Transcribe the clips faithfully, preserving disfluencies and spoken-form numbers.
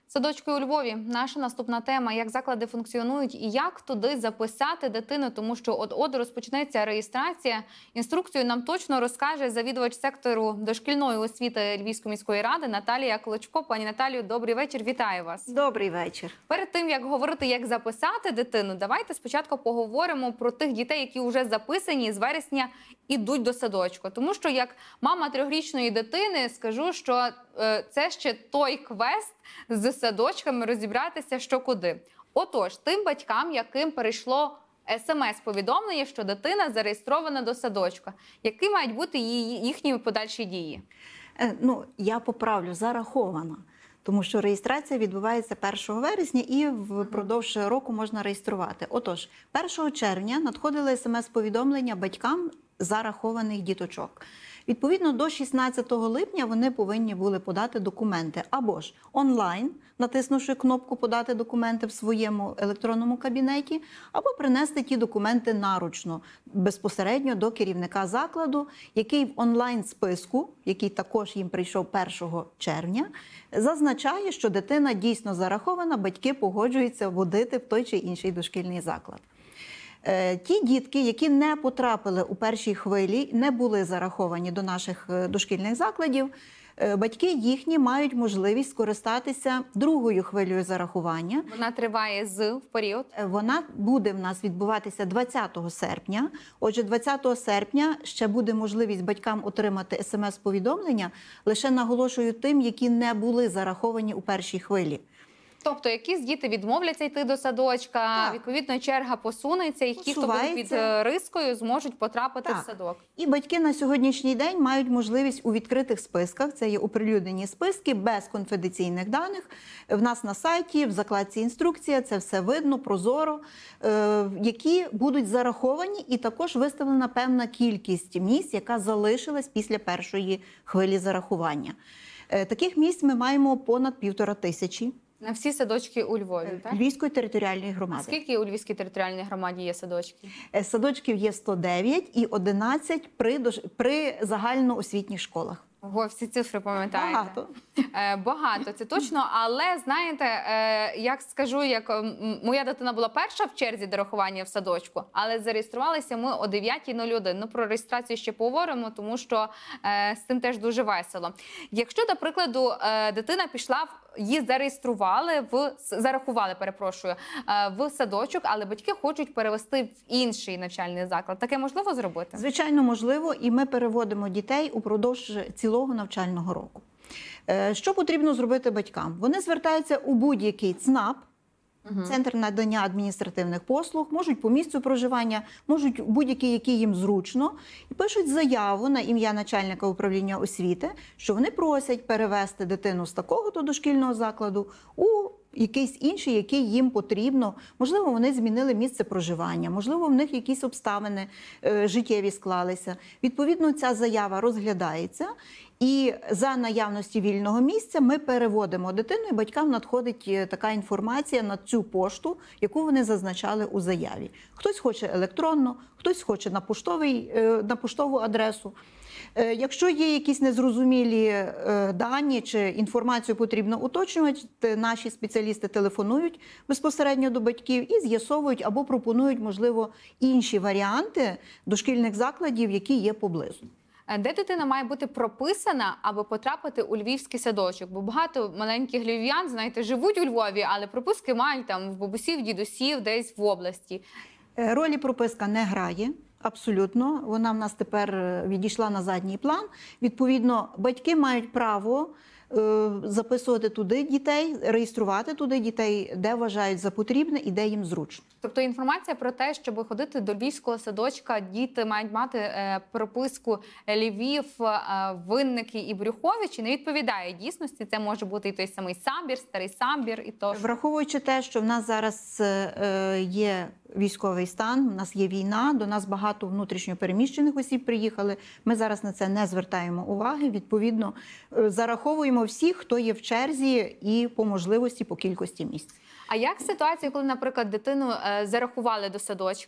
Садочки у Львові. Наша наступна тема – як заклади функціонують і як туди записати дитину, тому що от-от розпочнеться реєстрація. Інструкцію нам точно розкаже завідувач сектору дошкільної освіти Львівської міської ради Наталія Клочко. Пані Наталію, добрий вечір, вітаю вас. Добрий вечір. Перед тим, як говорити, як записати дитину, давайте спочатку поговоримо про тих дітей, які вже записані і з вересня ідуть до садочку. Тому що, як мама трьохрічної дитини, скажу, що е, це ще той квест з садочками розібратися, що куди. Отож, тим батькам, яким перейшло смс-повідомлення, що дитина зареєстрована до садочка, які мають бути її, їхні подальші дії? Е, ну, я поправлю, зарахована. Тому що реєстрація відбувається першого вересня і впродовж року можна реєструвати. Отож, першого червня надходили смс-повідомлення батькам зарахованих діточок. Відповідно, до шістнадцятого липня вони повинні були подати документи або ж онлайн, натиснувши кнопку «Подати документи» в своєму електронному кабінеті, або принести ті документи наручно, безпосередньо до керівника закладу, який в онлайн-списку, який також їм прийшов першого червня, зазначає, що дитина дійсно зарахована, батьки погоджуються водити в той чи інший дошкільний заклад. Ті дітки, які не потрапили у першій хвилі, не були зараховані до наших дошкільних закладів, батьки їхні мають можливість скористатися другою хвилею зарахування. Вона триває з в період? Вона буде в нас відбуватися двадцятого серпня. Отже, двадцятого серпня ще буде можливість батькам отримати смс-повідомлення, лише наголошую тим, які не були зараховані у першій хвилі. Тобто якісь діти відмовляться йти до садочка, так. Відповідно черга посунеться, і ті, хто будуть під рискою, зможуть потрапити так. в садок. І батьки на сьогоднішній день мають можливість у відкритих списках, це є оприлюднені списки, без конфіденційних даних. В нас на сайті, в закладці «Інструкція», це все видно, прозоро, які будуть зараховані, і також виставлена певна кількість місць, яка залишилась після першої хвилі зарахування. Таких місць ми маємо понад півтора тисячі. На всі садочки у Львові, так? Львівської територіальної громади. А скільки у Львівській територіальній громаді є садочків? Садочків є сто дев'ять і одинадцять при, при загальноосвітніх школах. Ого, всі цифри пам'ятаєте? Багато. Е, багато, це точно, але знаєте, е, як скажу, як моя дитина була перша в черзі до рахування в садочку, але зареєструвалися ми о дев'ятій нуль один. Ну, про реєстрацію ще поговоримо, тому що е, з цим теж дуже весело. Якщо, до прикладу, е, дитина пішла, її зареєстрували, в, зарахували, перепрошую, е, в садочок, але батьки хочуть перевести в інший навчальний заклад. Таке можливо зробити? Звичайно, можливо, і ми переводимо дітей упродовж цілого навчального року. Що потрібно зробити батькам? Вони звертаються у будь-який ЦНАП, угу. Центр надання адміністративних послуг, можуть по місцю проживання, можуть будь-який, який їм зручно, і пишуть заяву на ім'я начальника управління освіти, що вони просять перевести дитину з такого-то дошкільного закладу у якийсь інший, який їм потрібно. Можливо, вони змінили місце проживання, можливо, в них якісь обставини е, життєві склалися. Відповідно, ця заява розглядається, і за наявності вільного місця ми переводимо дитину, і батькам надходить така інформація на цю пошту, яку вони зазначали у заяві. Хтось хоче електронно, хтось хоче на, поштовий, е, на поштову адресу. Якщо є якісь незрозумілі дані чи інформацію потрібно уточнювати, наші спеціалісти телефонують безпосередньо до батьків і з'ясовують або пропонують, можливо, інші варіанти дошкільних закладів, які є поблизу. Де дитина має бути прописана, аби потрапити у львівський садочок? Бо багато маленьких львів'ян, знаєте, живуть у Львові, але прописки мають там в бабусів, дідусів, десь в області. Ролі прописка не грає. Абсолютно. Вона в нас тепер відійшла на задній план. Відповідно, батьки мають право е, записувати туди дітей, реєструвати туди дітей, де вважають за потрібне і де їм зручно. Тобто інформація про те, щоб ходити до львівського садочка, діти мають мати е, прописку Львів, е, Винники і Брюховичі, не відповідає дійсності. Це може бути і той самий Самбір, Старий Самбір і то. Враховуючи те, що в нас зараз е, є військовий стан, у нас є війна, до нас багато внутрішньо переміщених осіб приїхали. Ми зараз на це не звертаємо уваги. Відповідно, зараховуємо всіх, хто є в черзі і по можливості, по кількості місць. А як ситуація, коли, наприклад, дитину е, зарахували до садочка,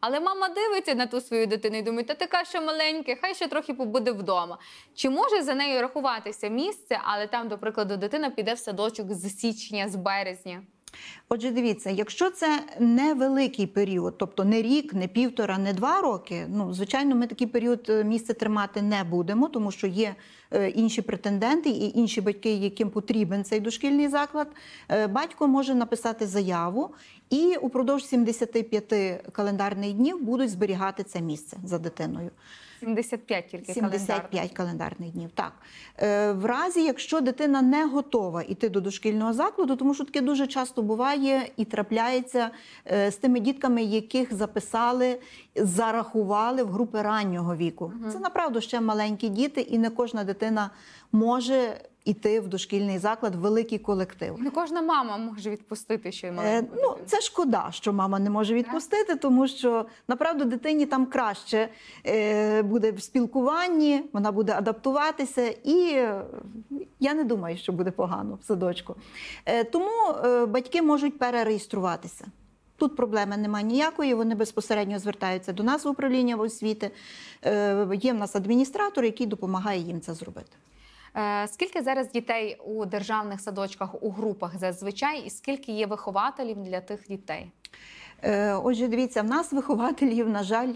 Але мама дивиться на ту свою дитину і думає, та така ще маленька, хай ще трохи побуде вдома. Чи може за нею рахуватися місце, але там, до прикладу, дитина піде в садочок з січня, з березня? Отже, дивіться, якщо це невеликий період, тобто не рік, не півтора, не два роки, ну, звичайно, ми такий період місце тримати не будемо, тому що є е, інші претенденти і інші батьки, яким потрібен цей дошкільний заклад. Е, батько може написати заяву і упродовж сімдесяти п'яти календарних днів будуть зберігати це місце за дитиною. сімдесят п'ять тільки сімдесят п'ять календарних днів, так. Е, в разі, якщо дитина не готова йти до дошкільного закладу, тому що таке дуже часто буває і трапляється е, з тими дітками, яких записали, зарахували в групи раннього віку. Угу. Це, направду, ще маленькі діти, і не кожна дитина може іти в дошкільний заклад, великий колектив. Не кожна мама може відпустити ще й маленьку. Е, ну, це шкода, що мама не може відпустити, тому що, направду, дитині там краще е, буде в спілкуванні, вона буде адаптуватися, і е, я не думаю, що буде погано в садочку. Е, тому е, батьки можуть перереєструватися. Тут проблеми немає ніякої, вони безпосередньо звертаються до нас в управління освіти. Е, є в нас адміністратор, який допомагає їм це зробити. Скільки зараз дітей у державних садочках, у групах зазвичай, і скільки є вихователів для тих дітей? Отже, дивіться, в нас вихователів, на жаль,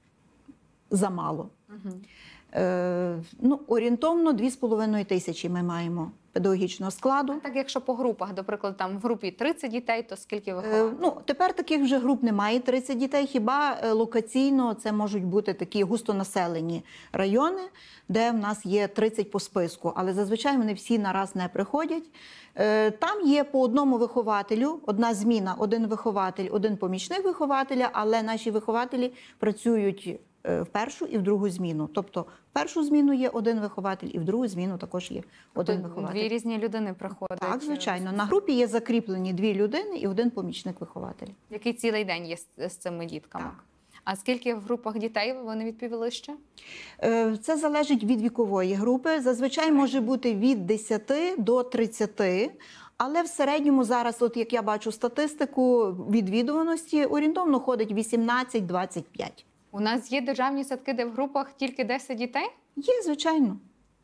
замало. Угу. Е, ну, орієнтовно дві з половиною тисячі ми маємо педагогічного складу. А так, якщо по групах, до прикладу, там в групі тридцять дітей, то скільки вихователів? Е, ну, тепер таких вже груп немає, тридцять дітей, хіба локаційно це можуть бути такі густонаселені райони, де в нас є тридцять по списку, але зазвичай вони всі нараз не приходять. Е, там є по одному вихователю, одна зміна, один вихователь, один помічник вихователя, але наші вихователі працюють в першу і в другу зміну. Тобто в першу зміну є один вихователь, і в другу зміну також є один тобто вихователь. Дві різні людини приходять? Так, звичайно. На групі є закріплені дві людини і один помічник-вихователь. Який цілий день є з, з цими дітками? Так. А скільки в групах дітей вони відповіли ще? Це залежить від вікової групи. Зазвичай може бути від десяти до тридцяти. Але в середньому зараз, от як я бачу статистику відвідуваності, орієнтовно ходить вісімнадцять - двадцять п'ять. У нас є державні садки, де в групах тільки десять дітей? Є, звичайно.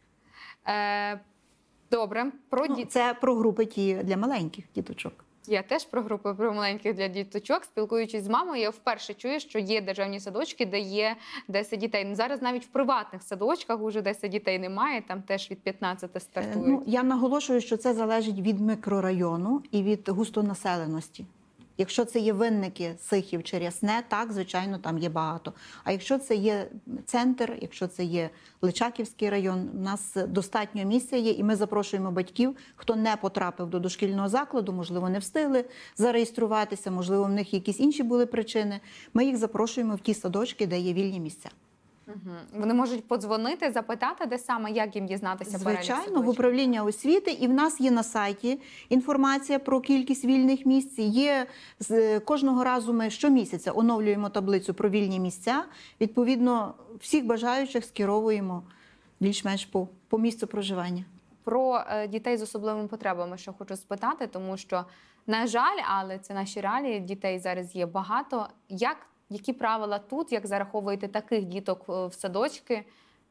Е, добре. Про ну, діт... Це про групи ті для маленьких діточок. Я теж про групи про маленьких для діточок. Спілкуючись з мамою, я вперше чую, що є державні садочки, де є десять дітей. Ну, зараз навіть в приватних садочках вже десять дітей немає, там теж від п'ятнадцяти стартують. Ну, я наголошую, що це залежить від мікрорайону і від густонаселеності. Якщо це є Винники, Сихів чи Рясне, так, звичайно, там є багато. А якщо це є центр, якщо це є Личаківський район, у нас достатньо місця є, і ми запрошуємо батьків, хто не потрапив до дошкільного закладу, можливо, не встигли зареєструватися, можливо, в них якісь інші були причини. Ми їх запрошуємо в ті садочки, де є вільні місця. Угу. Вони можуть подзвонити, запитати, де саме, як їм дізнатися? Звичайно, в управління освіти, і в нас є на сайті інформація про кількість вільних місць. Є кожного разу ми щомісяця оновлюємо таблицю про вільні місця. Відповідно, всіх бажаючих скеровуємо більш-менш по, по місцю проживання. Про е, дітей з особливими потребами ще хочу спитати, тому що, на жаль, але це наші реалії, дітей зараз є багато. Як Які правила тут, як зараховуєте таких діток в садочки?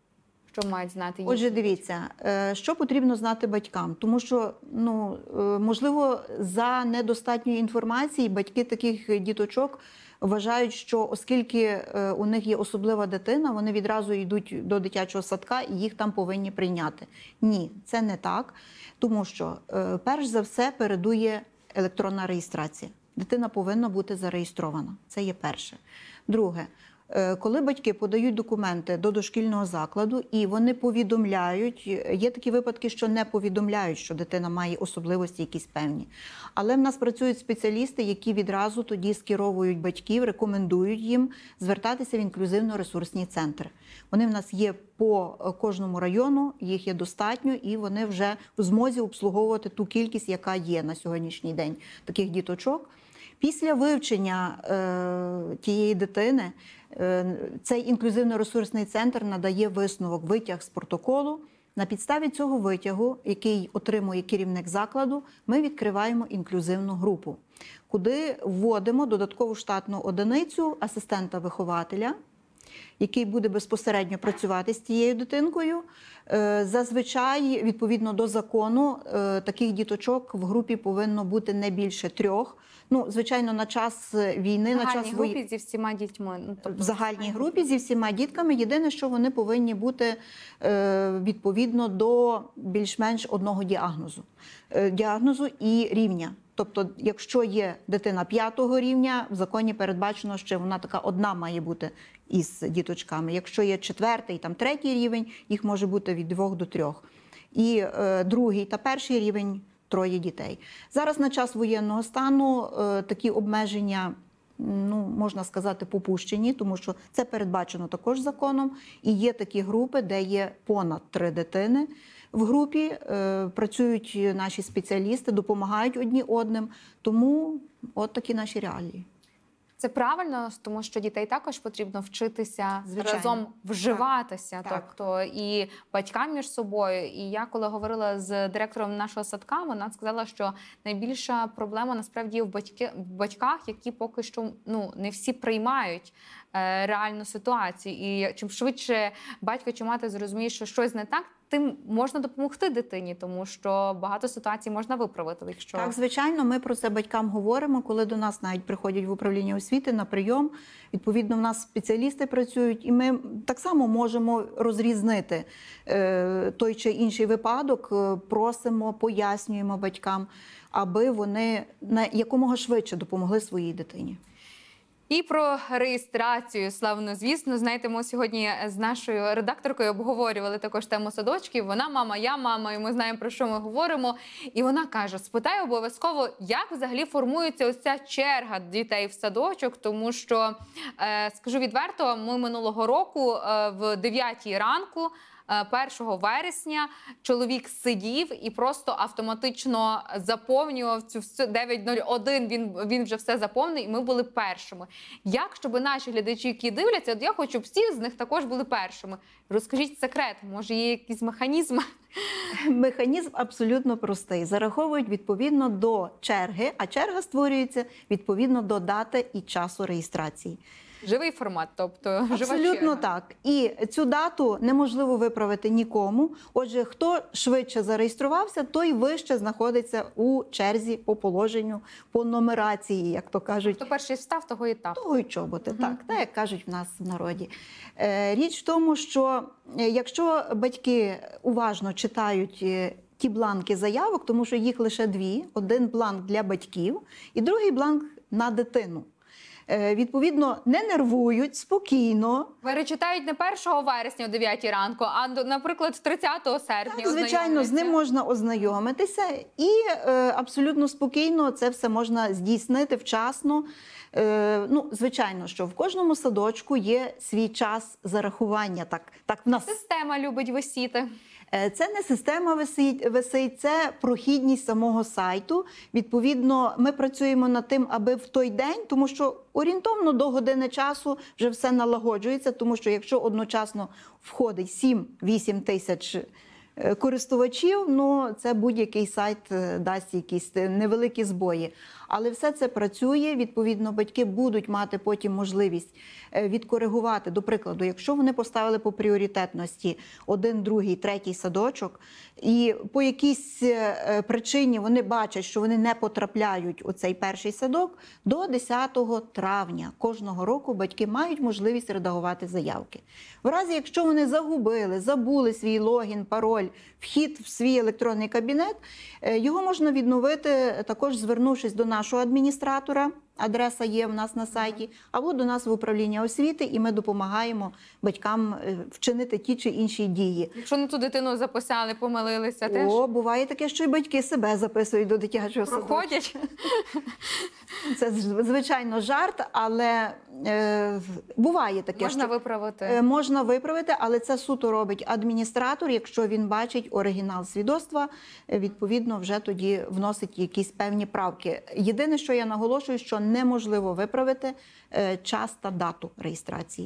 Що мають знати їх? Отже, дивіться, що потрібно знати батькам. Тому що, ну, можливо, за недостатньої інформації батьки таких діточок вважають, що оскільки у них є особлива дитина, вони відразу йдуть до дитячого садка і їх там повинні прийняти. Ні, це не так. Тому що, перш за все, передує електронна реєстрація. Дитина повинна бути зареєстрована. Це є перше. Друге, коли батьки подають документи до дошкільного закладу і вони повідомляють, є такі випадки, що не повідомляють, що дитина має особливості якісь певні. Але в нас працюють спеціалісти, які відразу тоді скеровують батьків, рекомендують їм звертатися в інклюзивно-ресурсні центри. Вони в нас є по кожному району, їх є достатньо, і вони вже в змозі обслуговувати ту кількість, яка є на сьогоднішній день таких діточок. Після вивчення е, тієї дитини е, цей інклюзивно-ресурсний центр надає висновок, витяг з протоколу, На підставі цього витягу, який отримує керівник закладу, ми відкриваємо інклюзивну групу, куди вводимо додаткову штатну одиницю асистента-вихователя, який буде безпосередньо працювати з тією дитинкою. Зазвичай, відповідно до закону, таких діточок в групі повинно бути не більше трьох. Ну, звичайно, на час війни, на час вої... групі зі всіма дітьми. Ну, тобто... В загальній групі зі всіма дітками. Єдине, що вони повинні бути відповідно до більш-менш одного діагнозу. Діагнозу і рівня. Тобто, якщо є дитина п'ятого рівня, в законі передбачено, що вона така одна має бути із діточками. Якщо є четвертий, там третій рівень, їх може бути від двох до трьох. І е, другий та перший рівень – троє дітей. Зараз на час воєнного стану е, такі обмеження, ну, можна сказати, попущені, тому що це передбачено також законом. І є такі групи, де є понад три дитини. В групі е, працюють наші спеціалісти, допомагають одні одним. Тому от такі наші реалії. Це правильно, тому що дітей також потрібно вчитися, звичайно, разом вживатися, так, тобто так. і батькам між собою. І я, коли говорила з директором нашого садка, вона сказала, що найбільша проблема насправді в, батьки, в батьках, які поки що, ну, не всі приймають е, реальну ситуацію. І чим швидше батько чи мати зрозуміє, що щось не так, тим можна допомогти дитині, тому що багато ситуацій можна виправити. Якщо... Так, звичайно, ми про це батькам говоримо, коли до нас навіть приходять в управління освіти на прийом. Відповідно, в нас спеціалісти працюють, і ми так само можемо розрізнити е, той чи інший випадок, просимо, пояснюємо батькам, аби вони на якомога швидше допомогли своїй дитині. І про реєстрацію, славно, звісно. Знаєте, ми сьогодні з нашою редакторкою обговорювали також тему садочків. Вона мама, я мама, і ми знаємо, про що ми говоримо. І вона каже, спитай обов'язково, як взагалі формується ось ця черга дітей в садочок, тому що, е, скажу відверто, ми минулого року е, в дев'ятій ранку, першого вересня, чоловік сидів і просто автоматично заповнював цю всю дев'ять нуль один, він, він вже все заповнив, і ми були першими. Як, щоб наші глядачі, які дивляться, от я хочу, щоб всі з них також були першими. Розкажіть секрет, може є якийсь механізм? Механізм абсолютно простий. Зараховують відповідно до черги, а черга створюється відповідно до дати і часу реєстрації. Живий формат, тобто жива Абсолютно черга. так. І цю дату неможливо виправити нікому. Отже, хто швидше зареєструвався, той вище знаходиться у черзі по положенню, по нумерації, як то кажуть. Хто перший встав, того і тап. Того й чоботи, Угу. так, так, як кажуть в нас в народі. Е, річ в тому, що якщо батьки уважно читають ті бланки заявок, тому що їх лише дві, один бланк для батьків і другий бланк на дитину. Відповідно, не нервують, спокійно. Перечитають не першого вересня о дев'ятій ранку, а, наприклад, тридцятого серпня. Так, звичайно, з ним можна ознайомитися і е, абсолютно спокійно це все можна здійснити вчасно. Е, ну, звичайно, що в кожному садочку є свій час зарахування. Так, так в нас... Система любить висіти. Це не система висить, висить, це прохідність самого сайту. Відповідно, ми працюємо над тим, аби в той день, тому що орієнтовно до години часу вже все налагоджується, тому що якщо одночасно входить сім-вісім тисяч користувачів, ну це будь-який сайт дасть якісь невеликі збої. Але все це працює, відповідно, батьки будуть мати потім можливість відкоригувати. До прикладу, якщо вони поставили по пріоритетності один, другий, третій садочок, і по якійсь причині вони бачать, що вони не потрапляють у цей перший садок, до десятого травня кожного року батьки мають можливість редагувати заявки. В разі, якщо вони загубили, забули свій логін, пароль, вхід в свій електронний кабінет, його можна відновити, також звернувшись до нашого адміністратора, адреса є в нас на сайті, або до нас в управління освіти, і ми допомагаємо батькам вчинити ті чи інші дії. Якщо не ту дитину записали, помилилися, теж? О, буває таке, що і батьки себе записують до дитячого садочку. Проходять? Це, звичайно, жарт, але е, буває таке, Можна що... виправити. Е, можна виправити, але це суто робить адміністратор, якщо він бачить оригінал свідоцтва, відповідно, вже тоді вносить якісь певні правки. Єдине, що я наголошую, що неможливо виправити е, час та дату реєстрації.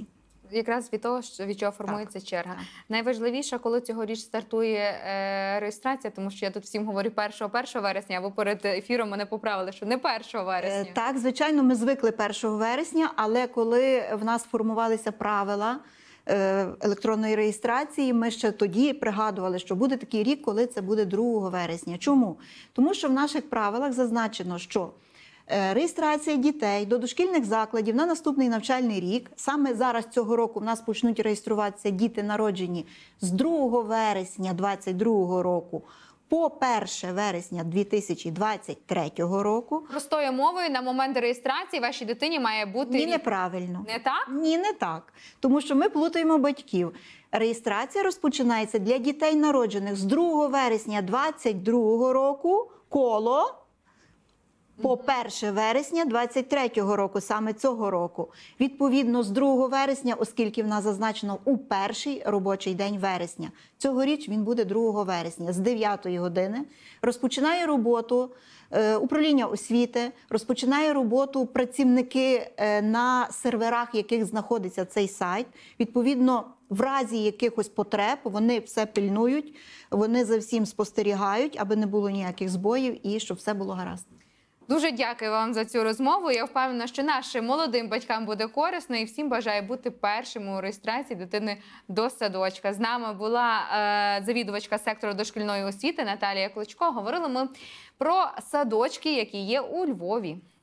Якраз від того, що від чого формується черга. так. Найважливіше, коли цьогоріч стартує е, реєстрація, тому що я тут всім говорю першого вересня, а ви перед ефіром мене поправили, що не першого вересня. Е, Так, звичайно, ми звикли першого вересня, але коли в нас формувалися правила е, електронної реєстрації, ми ще тоді пригадували, що буде такий рік, коли це буде другого вересня. Чому? Тому що в наших правилах зазначено, що е, реєстрація дітей до дошкільних закладів на наступний навчальний рік, саме зараз цього року в нас почнуть реєструватися діти, народжені з другого вересня двадцять другого року, по перше вересня дві тисячі двадцять третього року. Простою мовою, на момент реєстрації вашій дитині має бути... Ні, рік. неправильно. Не так? Ні, не так. Тому що ми плутаємо батьків. Реєстрація розпочинається для дітей, народжених з другого вересня двадцять другого року, коло по перше вересня двадцять третього року, саме цього року. Відповідно, з другого вересня, оскільки в нас зазначено у перший робочий день вересня. Цьогоріч він буде другого вересня з дев'ятої години. Розпочинає роботу е, управління освіти, розпочинає роботу працівники е, на серверах, яких знаходиться цей сайт. Відповідно, в разі якихось потреб вони все пильнують, вони за всім спостерігають, аби не було ніяких збоїв і щоб все було гаразд. Дуже дякую вам за цю розмову. Я впевнена, що нашим молодим батькам буде корисно і всім бажаю бути першими у реєстрації дитини до садочка. З нами була е, завідувачка сектору дошкільної освіти Наталія Кличко. Говорили ми про садочки, які є у Львові.